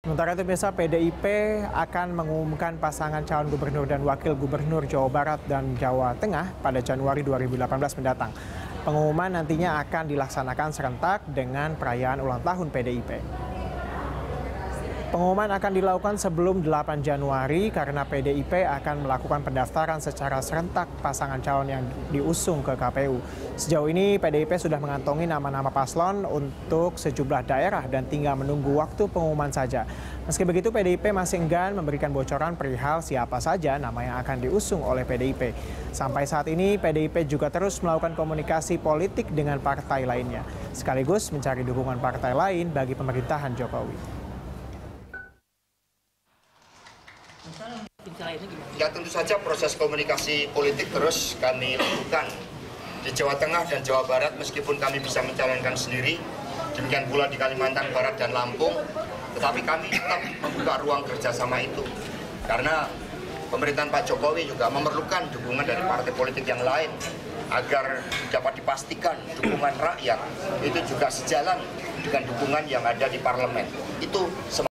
Sementara itu pemirsa, PDIP akan mengumumkan pasangan calon gubernur dan wakil gubernur Jawa Barat dan Jawa Tengah pada Januari 2018 mendatang. Pengumuman nantinya akan dilaksanakan serentak dengan perayaan ulang tahun PDIP. Pengumuman akan dilakukan sebelum 8 Januari karena PDIP akan melakukan pendaftaran secara serentak pasangan calon yang diusung ke KPU. Sejauh ini PDIP sudah mengantongi nama-nama paslon untuk sejumlah daerah dan tinggal menunggu waktu pengumuman saja. Meski begitu, PDIP masih enggan memberikan bocoran perihal siapa saja nama yang akan diusung oleh PDIP. Sampai saat ini PDIP juga terus melakukan komunikasi politik dengan partai lainnya, sekaligus mencari dukungan partai lain bagi pemerintahan Jokowi. Ya, tentu saja proses komunikasi politik terus kami lakukan di Jawa Tengah dan Jawa Barat, meskipun kami bisa mencalonkan sendiri, demikian pula di Kalimantan Barat dan Lampung, tetapi kami tetap membuka ruang kerjasama itu karena pemerintahan Pak Jokowi juga memerlukan dukungan dari partai politik yang lain agar dapat dipastikan dukungan rakyat itu juga sejalan dengan dukungan yang ada di parlemen. Itu